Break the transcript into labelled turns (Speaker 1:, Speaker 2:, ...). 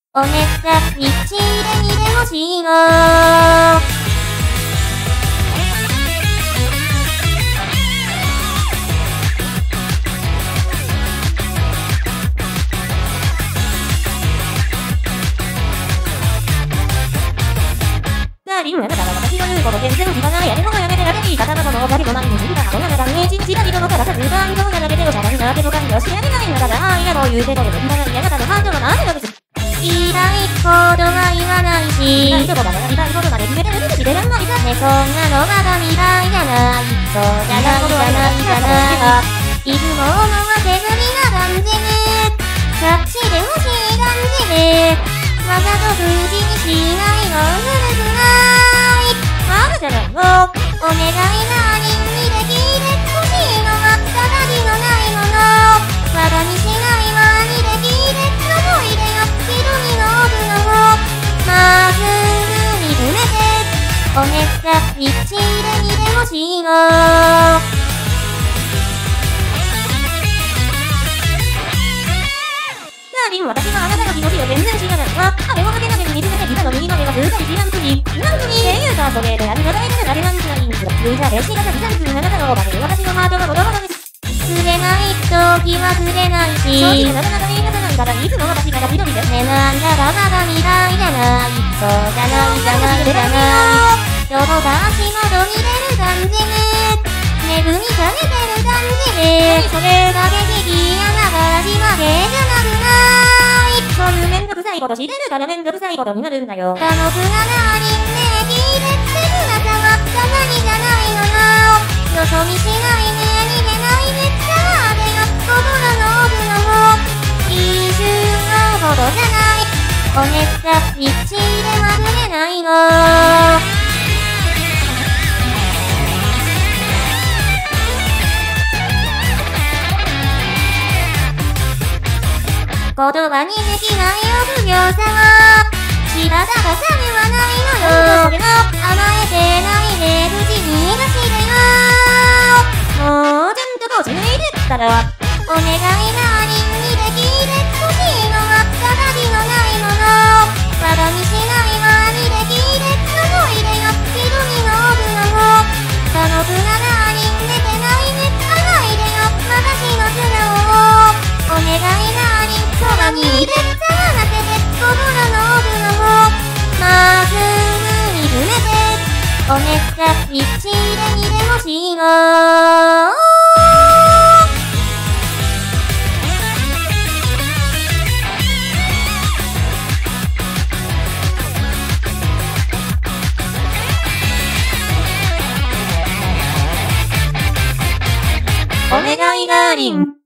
Speaker 1: おねさ一でにでもしいのリンあなたが私の言うこと全然聞かないやれもがやめてられいい方のものをガリも何も知りたかそんな中に一日だけどのからさずがんと並べておしゃれになっての感じを知られないならあいやろう言うてとけど今が嫌なたの感情がなんでのです言いたいことは言わないし言いたいことがやりたいことまで決めてるんで知れらんないさねそんなのまだ未来じゃないそうじゃないじゃないじゃないいつも思わせずにな感じで察してほしい感じでわざと封じにしないの古くないまだじゃないのお願いなりにできてほしいのはただりのないものバカにしないわにできてのいでよ昼に乗るのをまっすぐに埋めておねさ一でにでもしいの私はあなたの気持ちを全然知らないわ。あれをかけなげに見つめてきたのに今ではずっと知らんくに。なんにっていうかそれでありがたいけど誰なんじゃないんですが。ルーザーでしがたきたんすあなたのおかげで私のハートがボロボロです。釣れない時は釣れないし。正直なかなか言い方ないからいつも私が緑ですね。なんだかまだ未来じゃない。そうじゃないじゃないじゃない。ちょっと足元に出る感じね。恵みかけてる感じで。それだけ聞きやながらしまでじゃなくない。そういうめんどくさいことしてるからめんどくさいことになるんだよ。楽しがなりね聞いてって姿はたまにじゃないのよ。よそ見しないね逃げないめっちゃでよ。心の奥の方一瞬のことじゃない。おねさ一で忘れないの言葉にできない臆病さは知らたかさではないのよ。それも甘えてないで口に出してよ。もうちゃんとこうち抜いてったらお願いなりにできてほしいのはただりのないものバカにしないわにできてのいでよ昼にの奥の方家族がなり寝てないね甘いでよ私の素顔をお願いなりそばにいてさらせて心の奥の方まっすぐに埋めておねさ一でにでもしいのお願いダーリン